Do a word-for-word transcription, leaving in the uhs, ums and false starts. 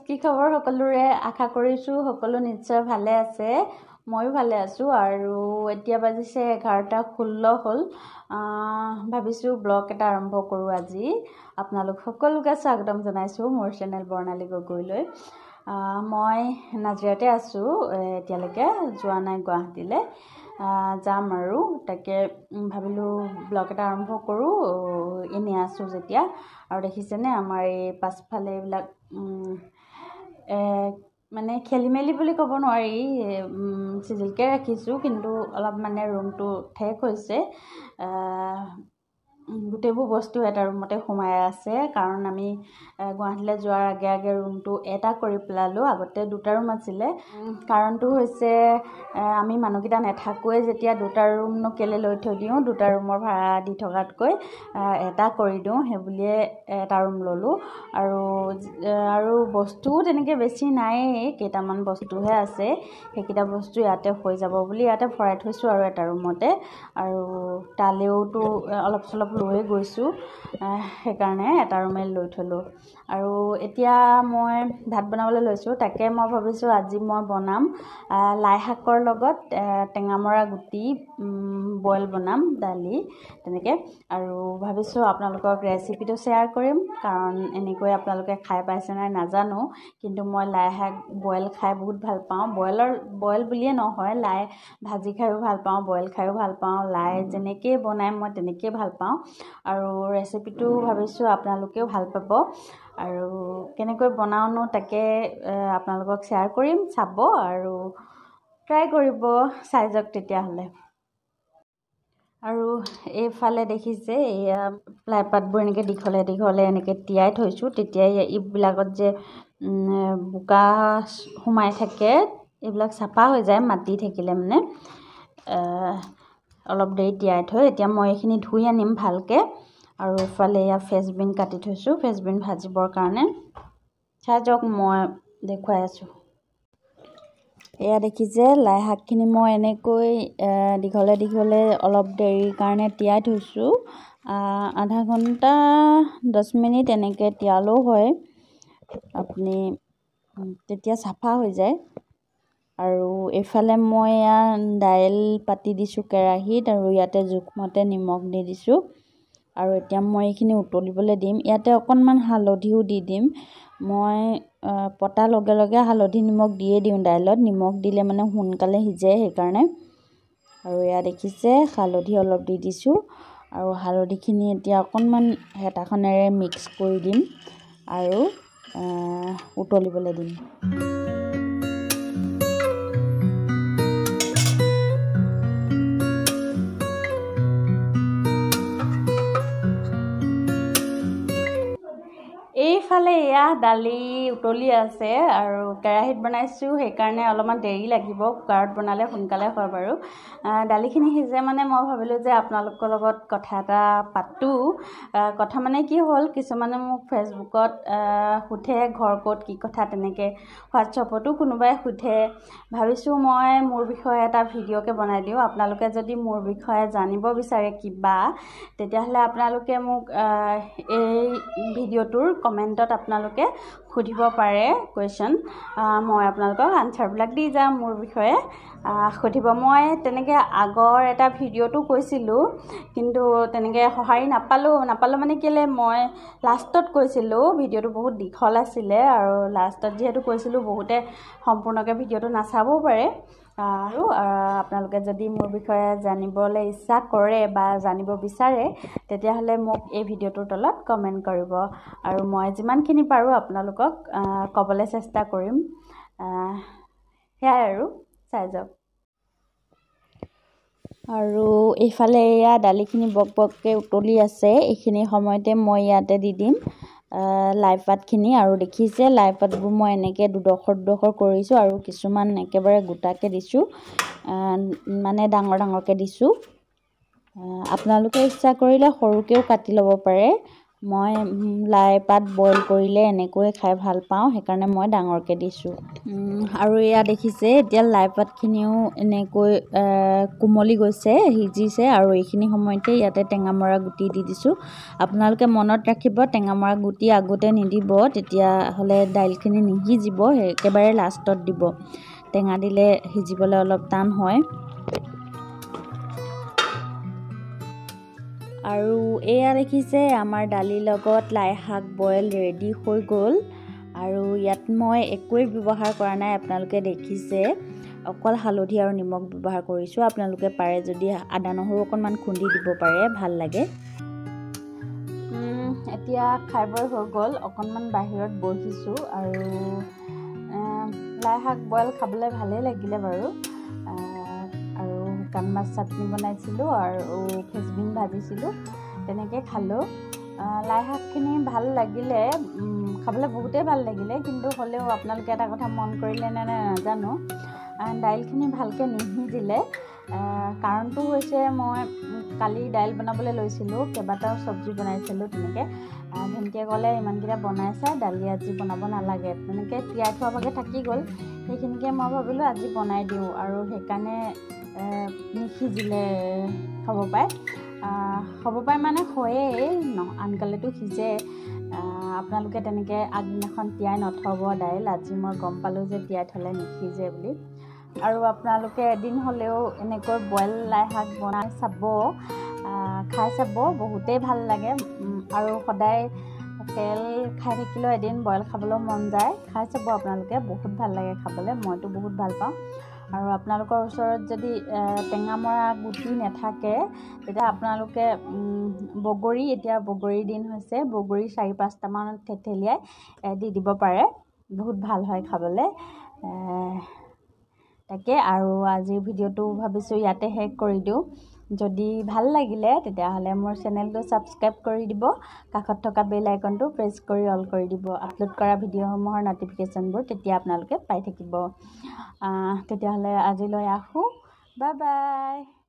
কি খবৰ সকলোৰে আশা কৰিছোঁ সকলো নিশ্চয় ভালে আছে ময়ো ভালে আছোঁ আৰু এতিয়া বাজিছে এঘাৰটা ষোল্ল হ'ল ভাবিছোঁ ব্লগ এটা আৰম্ভ কৰোঁ আজি আপোনালোক সকলোকে স্বাগতম জনাইছোঁ মোৰ চেনেল বৰ্ণালী গগৈলৈ মই নাজিৰাতে আছোঁ এতিয়ালৈকে যোৱা নাই গুৱাহাটীলৈ যাম আৰু তাকে ভাবিলোঁ ব্লগ এটা আৰম্ভ কৰোঁ এনেই আছোঁ যেতিয়া আৰু দেখিছেনে আমাৰ এই পাছফালে এইবিলাক মানে খেলি মেলি বুলি ক'ব নোৱাৰি চিজিলকৈ ৰাখিছোঁ কিন্তু অলপ মানে ৰুমটো ঠেক হৈছে গোটেইবোৰ বস্তু এটা ৰুমতে সোমাই আছে কাৰণ আমি গুৱাহাটীলৈ যোৱাৰ আগে আগে ৰুমটো এটা কৰি পেলালোঁ আগতে দুটা ৰুম আছিলে কাৰণটো হৈছে আমি মানুহকেইটা নাথাকোৱে যেতিয়া দুটা ৰুমনো কেলৈ লৈ থৈ দিওঁ দুটা ৰুমৰ ভাড়া দি থকাতকৈ এটা কৰি দিওঁ সেই বুলিয়ে এটা ৰুম ল'লোঁ আৰু আৰু বস্তুও তেনেকৈ বেছি নায়েই কেইটামান বস্তুহে আছে সেইকেইটা বস্তু ইয়াতে হৈ যাব বুলি ইয়াতে ভৰাই থৈছোঁ আৰু এটা ৰুমতে আৰু তালৈওতো অলপ চলপ লৈ গৈছোঁ সেইকাৰণে এটা ৰুমে লৈ থলোঁ আৰু এতিয়া মই ভাত বনাবলৈ লৈছোঁ তাকে মই ভাবিছোঁ আজি মই বনাম লাই শাকৰ লগত টেঙামৰা গুটি বইল বনাম দালি তেনেকৈ আৰু ভাবিছোঁ আপোনালোকক ৰেচিপিটো শ্বেয়াৰ কৰিম কাৰণ এনেকৈ আপোনালোকে খাই পাইছে নাই নাজানো কিন্তু মই লাই শাক বইল খাই বহুত ভাল পাওঁ বইলৰ বইল বুলিয়ে নহয় লাই ভাজি খায়ো ভাল পাওঁ বইল খায়ো ভাল পাওঁ লাই যেনেকৈ বনাই মই তেনেকৈয়ে ভাল পাওঁ আৰু ৰেচিপিটো ভাবিছোঁ আপোনালোকেও ভাল পাব আৰু কেনেকৈ বনাওঁনো তাকে আপোনালোকক শ্বেয়াৰ কৰিম চাব আৰু ট্ৰাই কৰিব চাই যাওক তেতিয়াহ'লে আৰু এইফালে দেখিছে এয়া প্লাইপাতবোৰ এনেকৈ দীঘলে দীঘলে এনেকৈ তিয়াই থৈছোঁ তেতিয়াই এইবিলাকত যে বোকা সোমাই থাকে এইবিলাক চাফা হৈ যায় মাটি থাকিলে মানে অলপ দেৰি তিয়াই থৈ এতিয়া মই এইখিনি ধুই আনিম ভালকৈ আৰু এইফালে এয়া ফ্ৰেঞ্চবিন কাটি থৈছোঁ ফ্ৰেঞ্চবিন ভাজিবৰ কাৰণে চাই যাওক মই দেখুৱাই আছোঁ এয়া দেখিছে লাই শাকখিনি মই এনেকৈ দীঘলে দীঘলে অলপ দেৰিৰ কাৰণে তিয়াই থৈছোঁ আধা ঘণ্টা দহ মিনিট এনেকৈ তিয়ালেও হয় আপুনি তেতিয়া চাফা হৈ যায় আৰু এইফালে মই এয়া দাইল পাতি দিছোঁ কেৰাহীত আৰু ইয়াতে জোখমতে নিমখ দি দিছোঁ আৰু এতিয়া মই এইখিনি উতলিবলৈ দিম ইয়াতে অকণমান হালধিও দি দিম মই পতাৰ লগে লগে হালধি নিমখ দিয়ে দিওঁ দাইলত নিমখ দিলে মানে সোনকালে সিজে সেইকাৰণে আৰু এয়া দেখিছে হালধি অলপ দি দিছোঁ আৰু হালধিখিনি এতিয়া অকণমান হেতাখনেৰে মিক্স কৰি দিম আৰু উতলিবলৈ দিম এইফালে এয়া দালি উতলি আছে আৰু কেৰাহীত বনাইছোঁ সেইকাৰণে অলপমান দেৰি লাগিব কুকাৰত বনালে সোনকালে হয় বাৰু দালিখিনি সিজে মানে মই ভাবিলোঁ যে আপোনালোকৰ লগত কথা এটা পাতোঁ কথা মানে কি হ'ল কিছুমানে মোক ফেচবুকত সোধে ঘৰ ক'ত কি কথা তেনেকৈ হোৱাটছআপতো কোনোবাই সোধে ভাবিছোঁ মই মোৰ বিষয়ে এটা ভিডিঅ'কে বনাই দিওঁ আপোনালোকে যদি মোৰ বিষয়ে জানিব বিচাৰে কিবা তেতিয়াহ'লে আপোনালোকে মোক এই ভিডিঅ'টোৰ কমেণ্টত আপোনালোকে সুধিব পাৰে কুৱেশ্যন মই আপোনালোকক আনচাৰবিলাক দি যাম মোৰ বিষয়ে সুধিব মই তেনেকৈ আগৰ এটা ভিডিঅ'টো কৈছিলোঁ কিন্তু তেনেকৈ সঁহাৰি নাপালোঁ নাপালোঁ মানে কেলৈ মই লাষ্টত কৈছিলোঁ ভিডিঅ'টো বহুত দীঘল আছিলে আৰু লাষ্টত যিহেতু কৈছিলোঁ বহুতে সম্পূৰ্ণকৈ ভিডিঅ'টো নাচাবও পাৰে আৰু আপোনালোকে যদি মোৰ বিষয়ে জানিবলৈ ইচ্ছা কৰে বা জানিব বিচাৰে তেতিয়াহ'লে মোক এই ভিডিঅ'টোৰ তলত কমেণ্ট কৰিব আৰু মই যিমানখিনি পাৰোঁ আপোনালোকক ক'বলৈ চেষ্টা কৰিম সেয়াই আৰু চাই যাওক আৰু এইফালে এয়া দালিখিনি বক বককৈ উতলি আছে এইখিনি সময়তে মই ইয়াতে দি দিম লাই পাতখিনি আৰু দেখিছে লাই পাতবোৰ মই এনেকৈ দুডোখৰ দুডোখৰ কৰিছোঁ আৰু কিছুমান একেবাৰে গোটাকৈ দিছোঁ মানে ডাঙৰ ডাঙৰকৈ দিছোঁ আপোনালোকে ইচ্ছা কৰিলে সৰুকৈও কাটি ল'ব পাৰে মই লাই পাত বইল কৰিলে এনেকৈ খাই ভাল পাওঁ, সেইকাৰণে মই ডাঙৰকৈ দিছোঁ। আৰু এয়া দেখিছে এতিয়া লাই পাতখিনিও এনেকৈ কোমলি গৈছে, সিজিছে, আৰু এইখিনি সময়তে ইয়াতে টেঙামৰা গুটি দি দিছোঁ। আপোনালোকে মনত ৰাখিব টেঙামৰা গুটি আগতে নিদিব, তেতিয়াহ'লে দাইলখিনি নিসিজিব, একেবাৰে লাষ্টত দিব। টেঙা দিলে সিজিবলৈ অলপ টান হয়। আৰু এয়া দেখিছে আমাৰ দালিৰ লগত লাই শাক বইল ৰেডি হৈ গ'ল। আৰু ইয়াত মই একোৱেই ব্যৱহাৰ কৰা নাই, আপোনালোকে দেখিছে অকল হালধি আৰু নিমখ ব্যৱহাৰ কৰিছোঁ। আপোনালোকে পাৰে যদি আদা নহৰু অকণমান খুন্দি দিব পাৰে, ভাল লাগে। এতিয়া খাই বৈ হৈ গ'ল, অকণমান বাহিৰত বহিছোঁ। আৰু লাই শাক বইল খাবলৈ ভালেই লাগিলে বাৰু। আৰু শুকান মাছ চাটনি বনাইছিলোঁ আৰু ফেচবিন ভাজিছিলোঁ, তেনেকৈ খালোঁ। লাই শাকখিনি ভাল লাগিলে, খাবলৈ বহুতেই ভাল লাগিলে, কিন্তু হ'লেও আপোনালোকে এটা কথা মন কৰিলে নে নাজানো, দাইলখিনি ভালকৈ নিসিজিলে। কাৰণটো হৈছে মই কালি দাইল বনাবলৈ লৈছিলোঁ, কেইবাটাও চব্জি বনাইছিলোঁ তেনেকৈ। ভণ্টিয়ে ক'লে ইমানকেইটা বনাইছা, দালি আজি বনাব নালাগে, তেনেকৈ তিয়াই থোৱা ভাগে থাকি গ'ল। সেইখিনিকে মই ভাবিলোঁ আজি বনাই দিওঁ, আৰু সেইকাৰণে নিসিজিলে হ'ব পাৰে। হ'ব পাৰে মানে হয়েই ন, আনকালেতো সিজে। আপোনালোকে তেনেকৈ আগদিনাখন তিয়াই নথ'ব দাইল, আজি মই গম পালোঁ যে তিয়াই থ'লে নিসিজে বুলি। আৰু আপোনালোকে এদিন হ'লেও এনেকৈ বইল লাই শাক বনাই চাব, খাই চাব, বহুতেই ভাল লাগে। আৰু সদায় তেল খাই থাকিলেও এদিন বইল খাবলৈ মন যায়, খাই চাব আপোনালোকে, বহুত ভাল লাগে খাবলৈ, মইতো বহুত ভাল পাওঁ। আৰু আপোনালোকৰ ওচৰত যদি টেঙামৰা গুটি নাথাকে, তেতিয়া আপোনালোকে বগৰী, এতিয়া বগৰীৰ দিন হৈছে, বগৰী চাৰি পাঁচটামান থেতেলিয়াই দি দিব পাৰে, বহুত ভাল হয় খাবলৈ। তাকে, আৰু আজিৰ ভিডিঅ'টো ভাবিছোঁ ইয়াতে শেষ কৰি দিওঁ। যদি ভাল লাগিলে তেতিয়াহ'লে মোৰ চেনেলটো ছাবস্ক্ৰাইব কৰি দিব, কাষত থকা বেল আইকনটো প্ৰেছ কৰি অল কৰি দিব, আপলোড কৰা ভিডিঅ'সমূহৰ ন'টিফিকেশ্যনবোৰ তেতিয়া আপোনালোকে পাই থাকিব। তেতিয়াহ'লে আজিলৈ আহোঁ, বাই বাই।